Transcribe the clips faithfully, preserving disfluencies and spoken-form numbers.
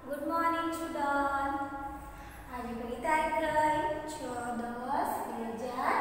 Good morning student. आज कई तारीख रही छ दस दो हज़ार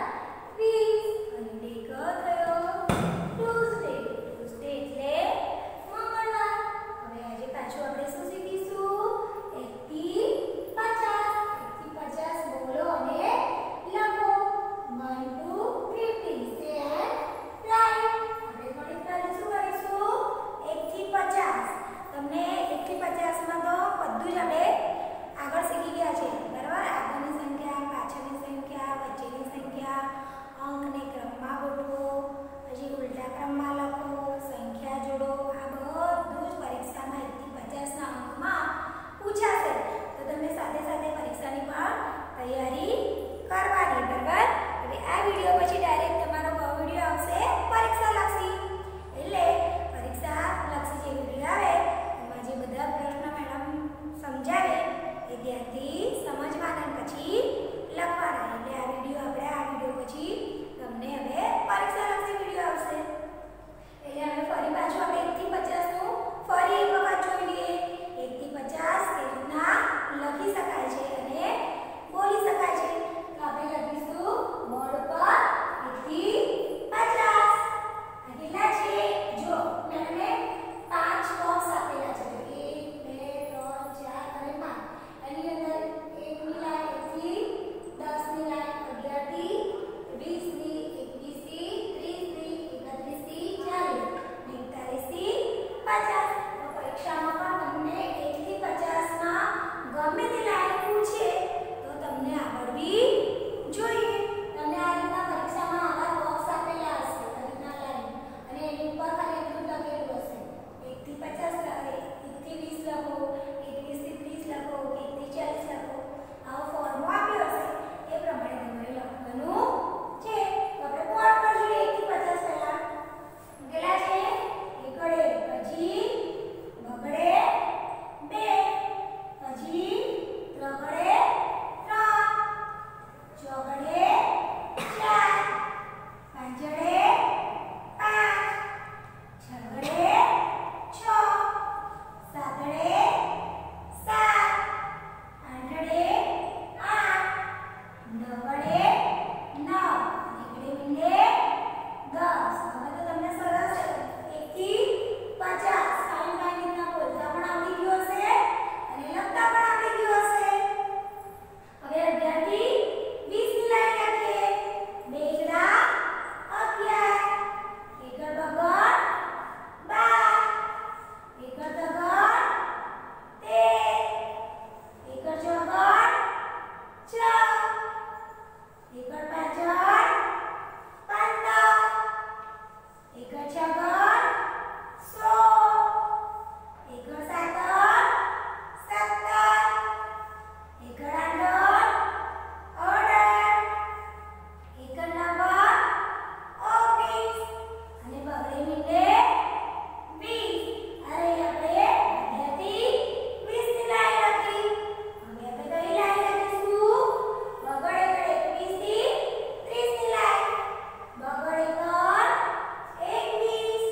बीस અને ડે કયો થયો ટ્યુઝડે। ટ્યુઝડે એટલે મંગળવાર। હવે આજે પાછું આપણે શું શીખીશું એક થી પચાસ। એક થી પચાસ બોલો અને લખો one to fifty say and write। આપણે થોડી પહેલા શું કરીશું એક થી પચાસ। તમને એક થી પચાસ માં તો બધું જ આપણે આગળ શીખી ગયા છે બરાબર। આગળની સંખ્યા પાછળની સંખ્યા વચ્ચેની સંખ્યા અંકને ક્રમમાં ગોઠવો પછી ઉલટા ક્રમમાં લખો સંખ્યા જોડો આ બધું જ પરીક્ષામાં એક થી પચાસ ના અંકમાં પૂછાશે। તો તમે સાથે સાથે પરીક્ષાની પણ તૈયારી કરવાની બરાબર। હવે આ વિડિયો પછી ડાયરેક્ટ તમારો કયો વિડિયો આવશે પરીક્ષા લક્ષી એટલે પરીક્ષા લક્ષી જે વિડિયો આવે એમાં જે બધા પ્રશ્ન મેડમ સમજાવે એ ધ્યાનથી સમજવાના પછી લખવાના। એટલે આ વિડિયો આપણે આ વિડિયો પછી તમને હવે પરીક્ષા લક્ષી વિડિયો આવશે। એટલે હવે ફરી પાછું આપણે એક થી પચાસ નું ફરી એક વખત જોઈ લઈએ। એક થી પચાસ કેવી રીતના લખી શકાય છે અને બોલી શકાય છે। તો આપણે લખીશું બોર્ડ પર એક થી પચાસ। આ કેટલા છે જો મેડમે પાંચ બોક્સ આપેલા છે એક બે ત્રણ ચાર અને પાંચ। એની અંદર એક ની લાઈન એક થી દસ ની લાઈન અગિયાર થી વીસ ની એકવીસ થી ત્રીસ ની એકત્રીસ થી ચાલીસ ને એકતાલીસ થી પચાસ। તો પરીક્ષામાં પણ તમને એક થી પચાસ માં ગમે તે લાઈન પૂછે તો તમને આવડવી જોઈએ। તમને આ રીતના પરીક્ષામાં આવા બોક્સ આપેલા હશે આ રીતના લાઈન અને એની ઉપર ખાલી એટલું લખેલું હશે એક થી પચાસ લખો એક થી વીસ લખો એકવીસ થી ત્રીસ લખો એક થી ચાલીસ લખો। આવો ફોર્મો આપ્યો હશે એ પ્રમાણે તમારે લખવાનું છે। તો આપણે બોર્ડ પર જોઈએ એક થી પચાસ પહેલા કેટલા છે એકડે પછી બગડે બે પછી ત્રગડે ત્રણ ચોગડે ચાર પાંચડે પાંચ છગડે છ સાતડે સાત આઠડે આઠ નવડે નવ એકડે મીંડે દસ। હવે તો તમને સરસ એક થી પચાસ કાઈ કાઈ રીતના બોલતા પણ આવડી ગયું હશે અને લખતા પણ આવડી ગયું હશે। હવે અગિયાર થી વીસ ની લાઈન રાખીએ બે એકડા અગિયાર એકડ બગડ બાર એકડ તગડ તેર એકડ ચોગડ ચૌદ એકડ પાંચડ પંદર એકડ છગડ સોળ એકડ સાતડ સત્તર એકડ આઠડ અઢાર એકડ નવડ ઓગણીસ અને બગડે મીંડે વીસ। અરે આપણે અગિયાર થી વીસ ની લાઈન લખી। હવે આપણે કઈ લાઈન લખીશું બગડ એકડ એકવીસ થી ત્રીસ ની લાઈન બગડ એકડ એકવીસ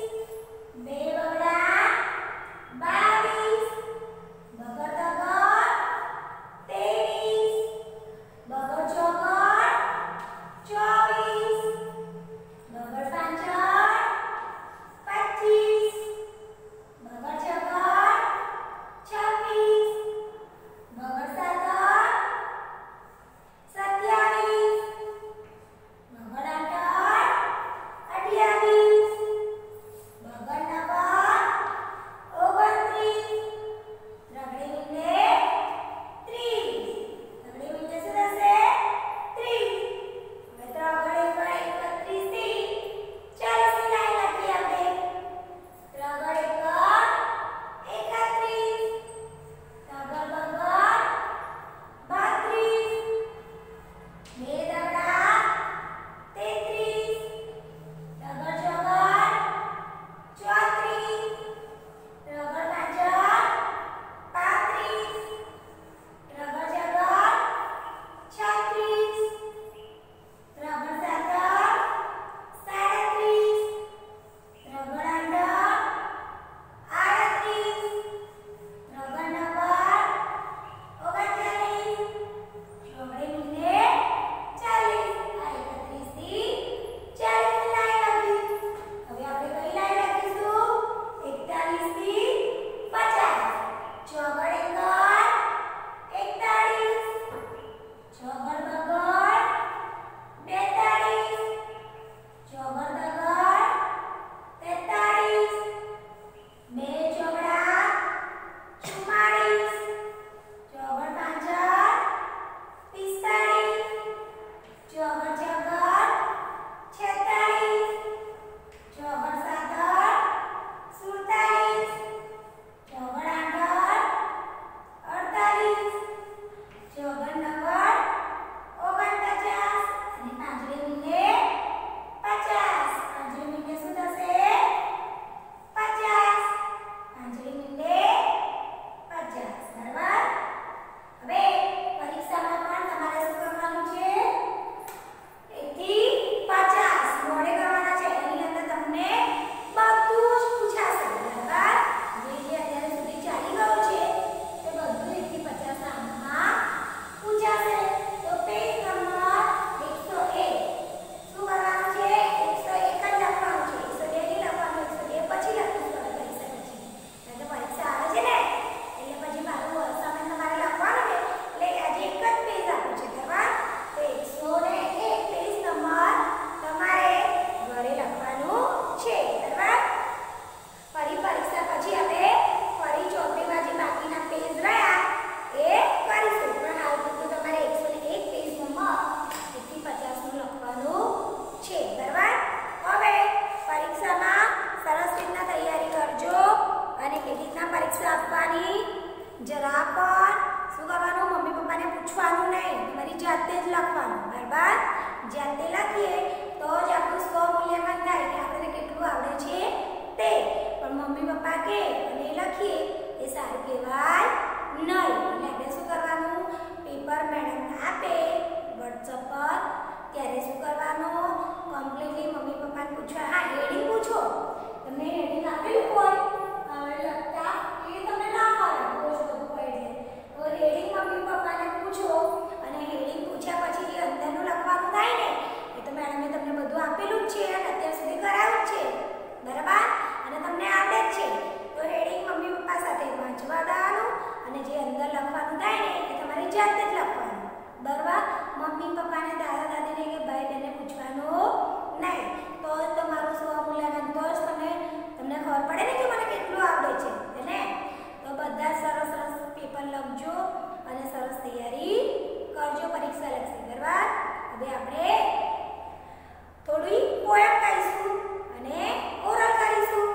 લખવાનું. બરાબર? જાતે લખીએ તો જ આપણું સ્વ મૂલ્યાંકન થાય કે આપણને કેટલું આવડે છે તે. પણ મમ્મી પપ્પા કે અને લખીએ એ સારું કહેવાય નહીં. એટલે આપણે શું કરવાનું? પેપર મેડમ આપે વોટ્સઅપ પર ત્યારે શું કરવાનું? કમ્પ્લીટલી મમ્મી પપ્પાને પૂછવા. હા, હેડિંગ પૂછો. તમને હેડિંગ આપેલું હોય હવે લખતા એ તમને ના ફાવે રોજ બધું હોય એટલે તો હેડિંગ મમ્મી પપ્પાને પૂછો અને હેડિંગ પૂછ્યા પછી જે અંદરનું લખવાનું થાય ને એ તો મેડમે તમને બધું આપેલું જ છે અને અત્યાર સુધી કરાવ્યું જ છે. બરાબર? અને તમને આવડે જ છે. તો હેડિંગ મમ્મી પપ્પા સાથે વાંચવા દેવાનું અને જે અંદર લખવાનું થાય ને એ તમારી જાતે જ લખવાનું. બરાબર? મમ્મી પપ્પાને દાદા દાદીને કે ભાઈ બહેનને પૂછવાનું નહીં. તો જ તમારું સ્વ મૂલ્યાંકન તો જ તમે તમને ખબર પડે ને કે મને કેટલું આવડે છે ને. તો બધા સરસ સરસ પેપર લખજો અને સરસ તૈયારી કરજો પરીક્ષા લક્ષી. બરાબર? હવે આપણે થોડી પોયમ ગાઈશું અને ઓરલ કરીશું.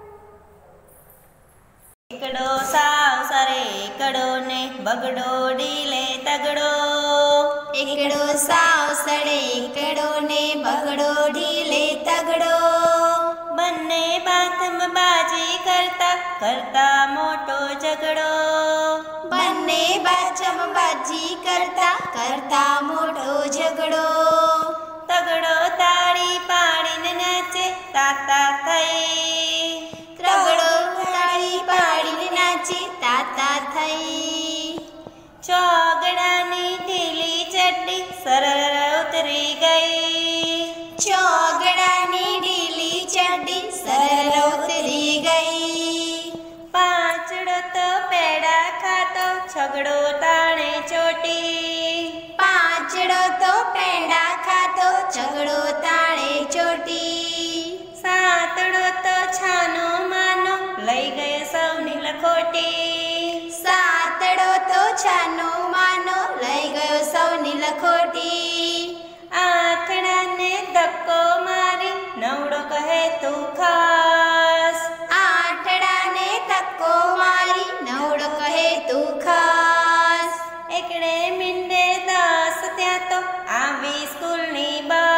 એકડો સાવ સરે એકડો ને બગડો ડીલે તગડો. એકડો સાવ સડે એકડો ને બગડો ઢીલે તગડો. બંને બાથમ બાજી કરતા કરતા મોટો ઝઘડો. બંને બાજમ બાજી કરતા કરતા મોટો ઝઘડો. તગડો તાળી પાડીને નાચે તાતા થઈ. તગડો તાળી પાડીને નાચે તાતા થઈ. ચોગડાની ઢીલી ચડ્ડી સરળ ઉતરી ગઈ. ચોગડાની ઢીલી ચડ્ડી સરળ ઉતરી ગઈ. પાંચડો તો પેડા ખાતો છગડો તાણે ચોટી. પાંચડો તો પેંડા ખાતો ઝઘડો તાણે ચોટી. સાતડો તો છાનો માનો લઈ ગયો સૌની લખોટી. સાતડો તો છાનો માનો લઈ ગયો સૌની લખોટી. આઠડાને ધક્કો મારી નવડો કહે તું ખાસ. આઠડાને ધક્કો મારી નવડો કહે તું ખાસ. એકડે મીંડે દસ ત્યાં તો આવી સ્કૂલની બસ.